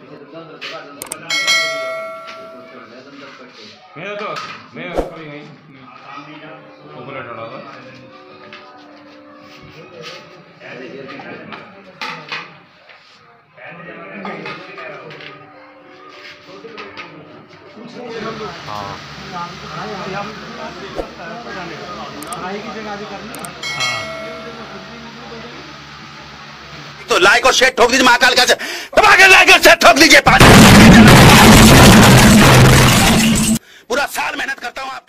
मैं ऊपर डाला था तो लाइक और शेयर ठोक दीजिए महाकाल का लाइक और शेयर ठोक दीजिए। पूरा साल मेहनत करता हूँ आप